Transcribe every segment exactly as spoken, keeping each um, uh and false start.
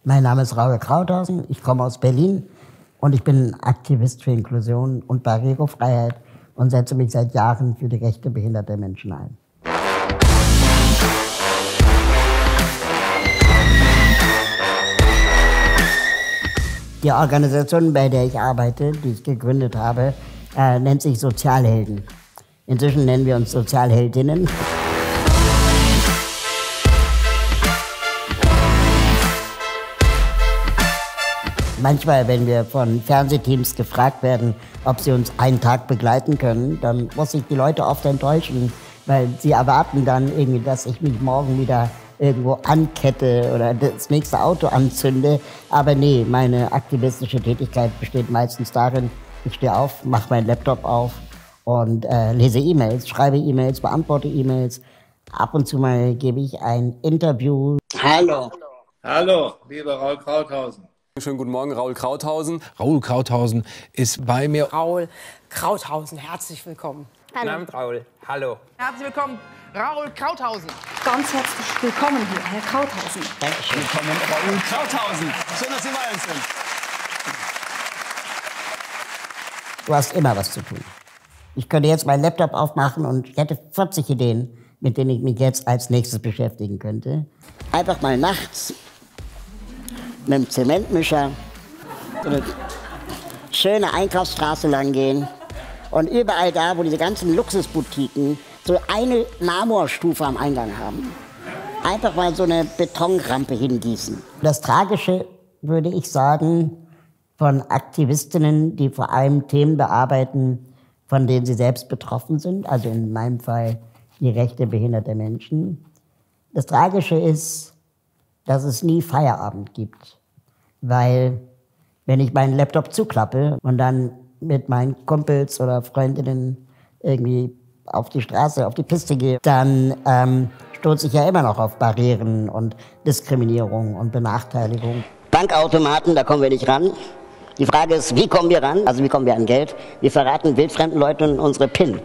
Mein Name ist Raul Krauthausen, ich komme aus Berlin und ich bin Aktivist für Inklusion und Barrierefreiheit und setze mich seit Jahren für die Rechte behinderter Menschen ein. Die Organisation, bei der ich arbeite, die ich gegründet habe, äh, nennt sich Sozialhelden. Inzwischen nennen wir uns Sozialheldinnen. Manchmal, wenn wir von Fernsehteams gefragt werden, ob sie uns einen Tag begleiten können, dann muss ich die Leute oft enttäuschen, weil sie erwarten dann irgendwie, dass ich mich morgen wieder irgendwo ankette oder das nächste Auto anzünde. Aber nee, meine aktivistische Tätigkeit besteht meistens darin, ich stehe auf, mache meinen Laptop auf und äh, lese E-Mails, schreibe E-Mails, beantworte E-Mails. Ab und zu mal gebe ich ein Interview. Hallo. Hallo, lieber Raul Krauthausen. Schönen guten Morgen, Raul Krauthausen. Raul Krauthausen ist bei mir. Raul Krauthausen, herzlich willkommen. Hallo. Guten Abend, Raul. Hallo. Herzlich willkommen, Raul Krauthausen. Ganz herzlich willkommen hier, Herr Krauthausen. Dankeschön. Willkommen, Raul Krauthausen. Schön, dass Sie bei uns sind. Du hast immer was zu tun. Ich könnte jetzt meinen Laptop aufmachen und ich hätte vierzig Ideen, mit denen ich mich jetzt als nächstes beschäftigen könnte. Einfach mal nachts mit einem Zementmischer so eine schöne Einkaufsstraße lang gehen und überall da, wo diese ganzen Luxusboutiquen so eine Marmorstufe am Eingang haben, einfach mal so eine Betonrampe hingießen. Das Tragische, würde ich sagen, von Aktivistinnen, die vor allem Themen bearbeiten, von denen sie selbst betroffen sind, also in meinem Fall die Rechte behinderter Menschen. Das Tragische ist, dass es nie Feierabend gibt. Weil, wenn ich meinen Laptop zuklappe und dann mit meinen Kumpels oder Freundinnen irgendwie auf die Straße, auf die Piste gehe, dann ähm, stoße ich ja immer noch auf Barrieren und Diskriminierung und Benachteiligung. Bankautomaten, da kommen wir nicht ran. Die Frage ist, wie kommen wir ran? Also wie kommen wir an Geld? Wir verraten wildfremden Leuten unsere PIN.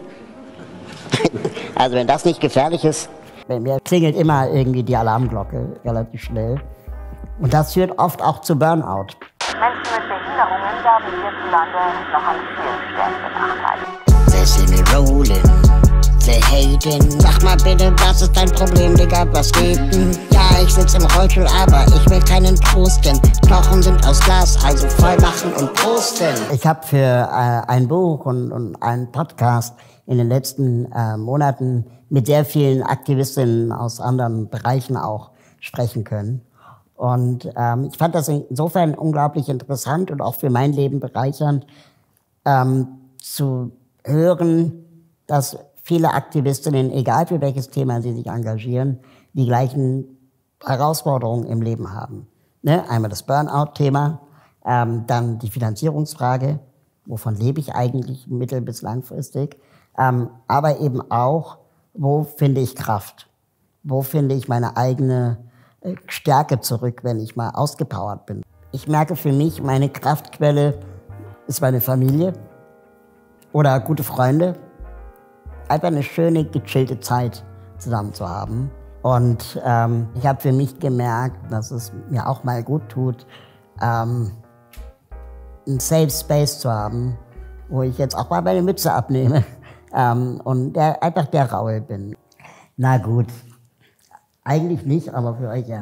Also wenn das nicht gefährlich ist, bei mir klingelt immer irgendwie die Alarmglocke relativ schnell. Und das führt oft auch zu Burnout. Menschen mit Behinderungen werden hierzulande noch an vielen Stellen benachteiligt. They see me rolling, they hating. Sag mal bitte, was ist dein Problem, Digga, was geht denn? Ja, ich sitz im Rollstuhl, aber ich will keinen Trost, denn Knochen sind aus Glas, also voll machen und prosten. Ich habe für äh, ein Buch und, und einen Podcast in den letzten äh, Monaten mit sehr vielen Aktivistinnen aus anderen Bereichen auch sprechen können. Und ähm, ich fand das insofern unglaublich interessant und auch für mein Leben bereichernd, ähm, zu hören, dass viele Aktivistinnen, egal für welches Thema sie sich engagieren, die gleichen Herausforderungen im Leben haben. Ne? Einmal das Burnout-Thema, ähm, dann die Finanzierungsfrage, wovon lebe ich eigentlich mittel- bis langfristig, ähm, aber eben auch, wo finde ich Kraft, wo finde ich meine eigene Stärke zurück, wenn ich mal ausgepowert bin. Ich merke für mich, meine Kraftquelle ist meine Familie oder gute Freunde. Einfach eine schöne, gechillte Zeit zusammen zu haben. Und ähm, ich habe für mich gemerkt, dass es mir auch mal gut tut, ähm, einen Safe Space zu haben, wo ich jetzt auch mal meine Mütze abnehme ähm, und der, einfach der Raul bin. Na gut. Eigentlich nicht, aber für euch ja.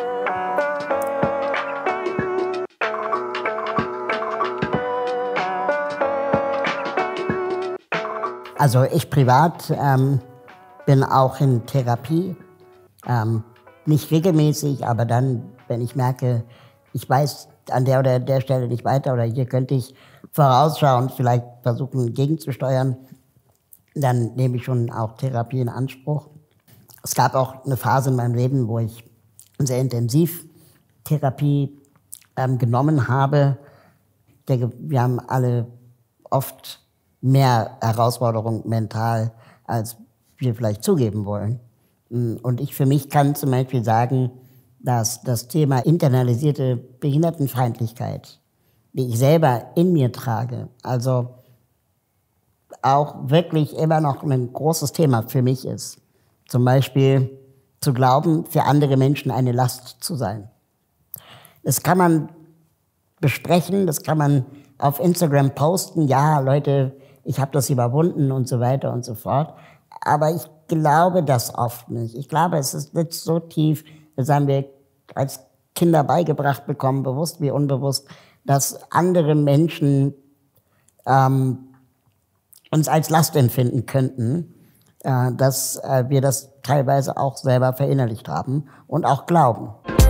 Also ich privat ähm, bin auch in Therapie. Ähm, nicht regelmäßig, aber dann, wenn ich merke, ich weiß an der oder der Stelle nicht weiter oder hier könnte ich vorausschauend vielleicht versuchen gegenzusteuern, dann nehme ich schon auch Therapie in Anspruch. Es gab auch eine Phase in meinem Leben, wo ich sehr intensiv Therapie ähm, genommen habe. Ich denke, wir haben alle oft mehr Herausforderungen mental, als wir vielleicht zugeben wollen. Und ich für mich kann zum Beispiel sagen, dass das Thema internalisierte Behindertenfeindlichkeit, die ich selber in mir trage, also auch wirklich immer noch ein großes Thema für mich ist. Zum Beispiel zu glauben, für andere Menschen eine Last zu sein. Das kann man besprechen, das kann man auf Instagram posten. Ja, Leute, ich habe das überwunden und so weiter und so fort. Aber ich glaube das oft nicht. Ich glaube, es ist nicht so tief, das haben wir als Kinder beigebracht bekommen, bewusst wie unbewusst, dass andere Menschen ähm, uns als Last empfinden könnten, äh, dass äh, wir das teilweise auch selber verinnerlicht haben und auch glauben.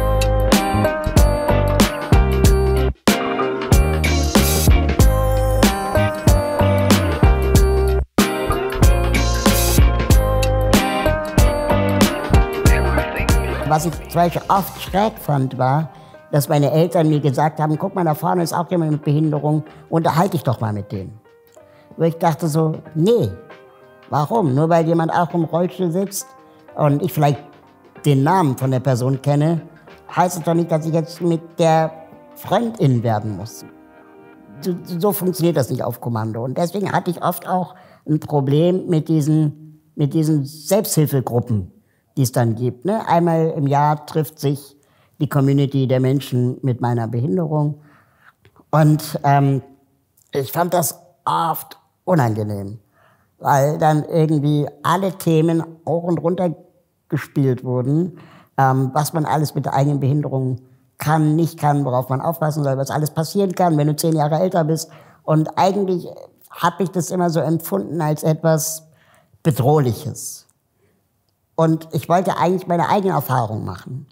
Was ich zum Beispiel oft schräg fand, war, dass meine Eltern mir gesagt haben, guck mal, da vorne ist auch jemand mit Behinderung, unterhalte dich doch mal mit dem. Wo ich dachte so, nee, warum? Nur weil jemand auch im Rollstuhl sitzt und ich vielleicht den Namen von der Person kenne, heißt es doch nicht, dass ich jetzt mit der Freundin werden muss. So, so funktioniert das nicht auf Kommando. Und deswegen hatte ich oft auch ein Problem mit diesen, mit diesen Selbsthilfegruppen, die es dann gibt. Ne? Einmal im Jahr trifft sich die Community der Menschen mit meiner Behinderung. Und ähm, ich fand das oft unangenehm, weil dann irgendwie alle Themen hoch und runter gespielt wurden, ähm, was man alles mit der eigenen Behinderung kann, nicht kann, worauf man aufpassen soll, was alles passieren kann, wenn du zehn Jahre älter bist. Und eigentlich habe ich das immer so empfunden als etwas Bedrohliches. Und ich wollte eigentlich meine eigene Erfahrung machen.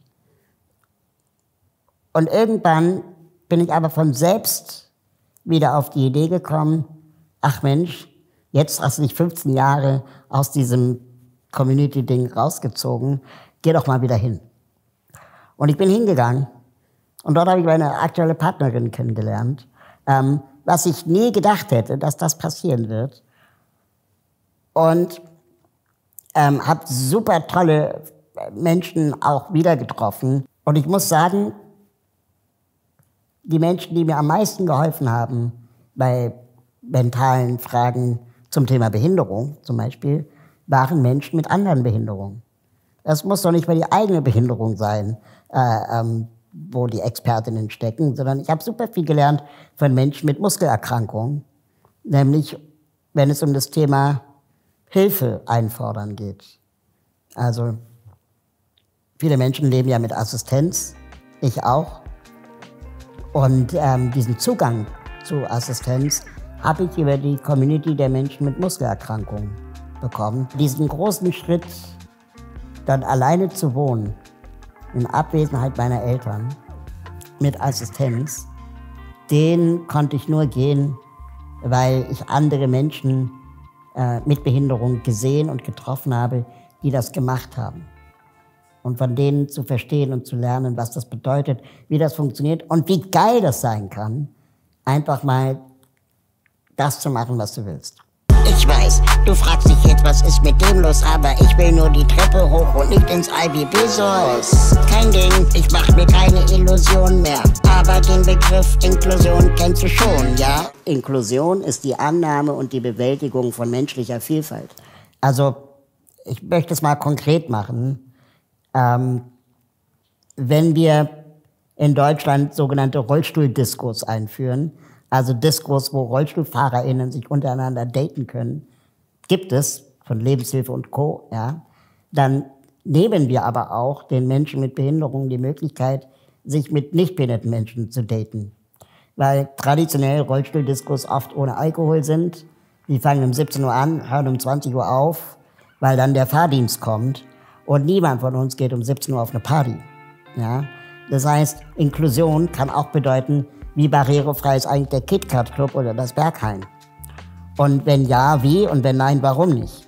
Und irgendwann bin ich aber von selbst wieder auf die Idee gekommen, ach Mensch, jetzt hast du dich fünfzehn Jahre aus diesem Community-Ding rausgezogen, geh doch mal wieder hin. Und ich bin hingegangen und dort habe ich meine aktuelle Partnerin kennengelernt, ähm, was ich nie gedacht hätte, dass das passieren wird. Und Ähm, habe super tolle Menschen auch wieder getroffen. Und ich muss sagen, die Menschen, die mir am meisten geholfen haben bei mentalen Fragen zum Thema Behinderung zum Beispiel, waren Menschen mit anderen Behinderungen. Das muss doch nicht mal die eigene Behinderung sein, äh, ähm, wo die Expertinnen stecken, sondern ich habe super viel gelernt von Menschen mit Muskelerkrankungen, nämlich wenn es um das Thema Hilfe einfordern geht. Also viele Menschen leben ja mit Assistenz, ich auch. Und ähm, diesen Zugang zu Assistenz habe ich über die Community der Menschen mit Muskelerkrankungen bekommen. Diesen großen Schritt, dann alleine zu wohnen, in Abwesenheit meiner Eltern, mit Assistenz, den konnte ich nur gehen, weil ich andere Menschen mit Behinderung gesehen und getroffen habe, die das gemacht haben. Und von denen zu verstehen und zu lernen, was das bedeutet, wie das funktioniert und wie geil das sein kann, einfach mal das zu machen, was du willst. Ich weiß, du fragst dich jetzt, was ist mit dem los, aber ich will nur die Treppe hoch und nicht ins I B Bezos. Kein Ding, ich mach mir keine Illusion mehr. Aber den Begriff Inklusion kennst du schon, ja? Inklusion ist die Annahme und die Bewältigung von menschlicher Vielfalt. Also, ich möchte es mal konkret machen. Ähm, wenn wir in Deutschland sogenannte Rollstuhldiskos einführen, also Diskos, wo RollstuhlfahrerInnen sich untereinander daten können, gibt es von Lebenshilfe und Co., ja, dann nehmen wir aber auch den Menschen mit Behinderungen die Möglichkeit, sich mit nicht behinderten Menschen zu daten. Weil traditionell Rollstuhldiskos oft ohne Alkohol sind. Die fangen um siebzehn Uhr an, hören um zwanzig Uhr auf, weil dann der Fahrdienst kommt. Und niemand von uns geht um siebzehn Uhr auf eine Party. Ja? Das heißt, Inklusion kann auch bedeuten, wie barrierefrei ist eigentlich der KitKat Club oder das Berghain? Und wenn ja, wie? Und wenn nein, warum nicht?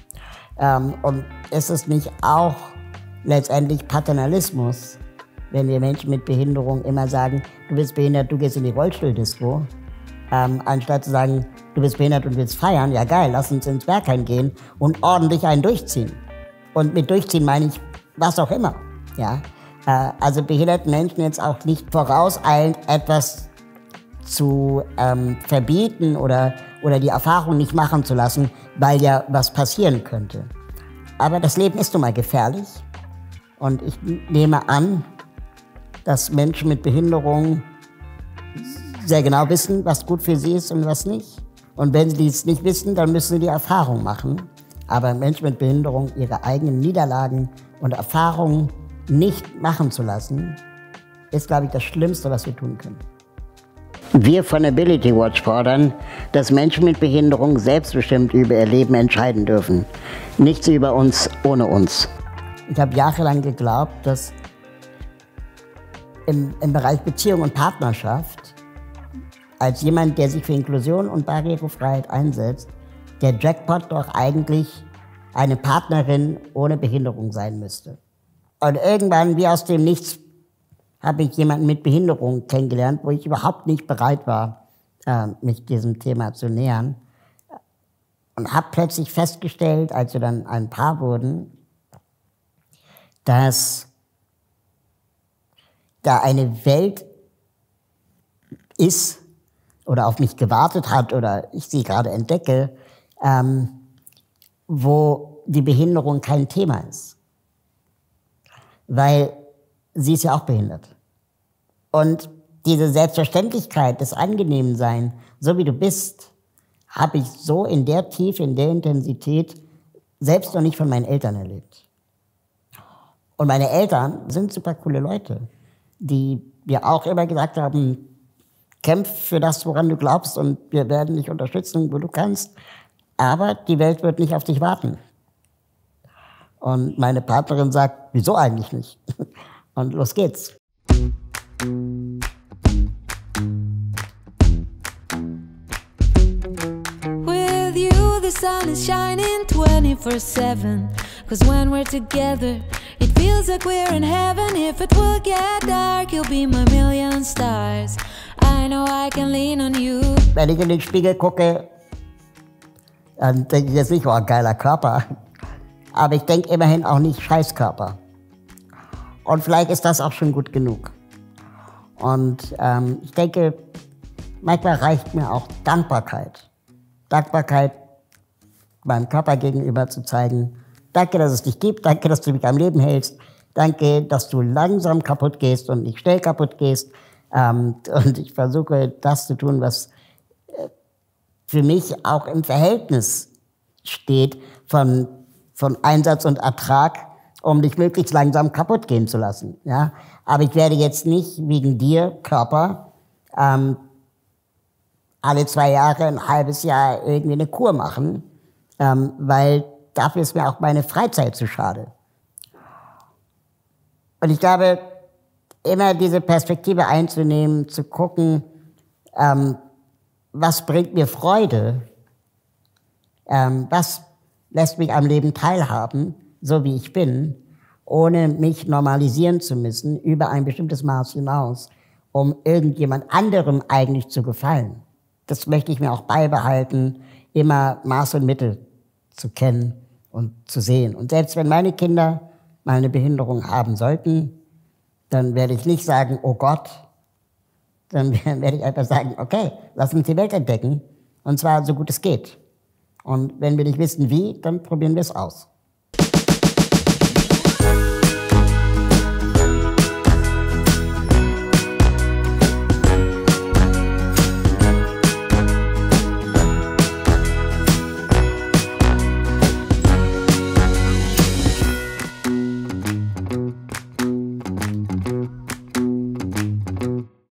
Ähm, und ist es nicht auch letztendlich Paternalismus, wenn wir Menschen mit Behinderung immer sagen, du bist behindert, du gehst in die Rollstuhldisco, ähm, anstatt zu sagen, du bist behindert und willst feiern, ja geil, lass uns ins Berghain gehen und ordentlich einen durchziehen. Und mit durchziehen meine ich was auch immer, ja. Also behinderten Menschen jetzt auch nicht vorauseilend etwas zu ähm, verbieten oder, oder die Erfahrung nicht machen zu lassen, weil ja was passieren könnte. Aber das Leben ist nun mal gefährlich und ich nehme an, dass Menschen mit Behinderung sehr genau wissen, was gut für sie ist und was nicht. Und wenn sie dies nicht wissen, dann müssen sie die Erfahrung machen. Aber Menschen mit Behinderung ihre eigenen Niederlagen und Erfahrungen nicht machen zu lassen, ist, glaube ich, das Schlimmste, was wir tun können. Wir von Ability Watch fordern, dass Menschen mit Behinderung selbstbestimmt über ihr Leben entscheiden dürfen. Nichts über uns ohne uns. Ich habe jahrelang geglaubt, dass im, im Bereich Beziehung und Partnerschaft, als jemand, der sich für Inklusion und Barrierefreiheit einsetzt, der Jackpot doch eigentlich eine Partnerin ohne Behinderung sein müsste. Und irgendwann, wie aus dem Nichts, habe ich jemanden mit Behinderung kennengelernt, wo ich überhaupt nicht bereit war, mich diesem Thema zu nähern. Und habe plötzlich festgestellt, als wir dann ein Paar wurden, dass da eine Welt ist oder auf mich gewartet hat oder ich sie gerade entdecke, ähm, wo die Behinderung kein Thema ist. Weil sie ist ja auch behindert. Und diese Selbstverständlichkeit, das Angenehmsein, so wie du bist, habe ich so in der Tiefe, in der Intensität selbst noch nicht von meinen Eltern erlebt. Und meine Eltern sind super coole Leute, die mir auch immer gesagt haben, kämpf für das, woran du glaubst und wir werden dich unterstützen, wo du kannst. Aber die Welt wird nicht auf dich warten. Und meine Partnerin sagt, wieso eigentlich nicht? Und los geht's. With you the sun is shining twenty-four seven. Cause when we're together it feels like we're in heaven. If it will get dark you'll be my million stars. I know I can lean on you. Wenn ich in den Spiegel gucke, dann denke ich jetzt nicht, oh, ein geiler Körper. Aber ich denke immerhin auch nicht Scheißkörper. Und vielleicht ist das auch schon gut genug. Und ähm, ich denke, manchmal reicht mir auch Dankbarkeit. Dankbarkeit meinem Körper gegenüber zu zeigen. Danke, dass es dich gibt. Danke, dass du mich am Leben hältst. Danke, dass du langsam kaputt gehst und nicht schnell kaputt gehst. Ähm, und ich versuche, das zu tun, was äh, für mich auch im Verhältnis steht von, von Einsatz und Ertrag, um dich möglichst langsam kaputt gehen zu lassen. Ja? Aber ich werde jetzt nicht wegen dir, Körper, ähm, alle zwei Jahre, ein halbes Jahr irgendwie eine Kur machen, ähm, weil dafür ist mir auch meine Freizeit zu schade. Und ich glaube, immer diese Perspektive einzunehmen, zu gucken, ähm, was bringt mir Freude, ähm, was lässt mich am Leben teilhaben, so wie ich bin, ohne mich normalisieren zu müssen über ein bestimmtes Maß hinaus, um irgendjemand anderem eigentlich zu gefallen. Das möchte ich mir auch beibehalten, immer Maß und Mitte zu kennen und zu sehen. Und selbst wenn meine Kinder mal eine Behinderung haben sollten, dann werde ich nicht sagen, oh Gott, dann werde ich einfach sagen, okay, lass uns die Welt entdecken, und zwar so gut es geht. Und wenn wir nicht wissen wie, dann probieren wir es aus.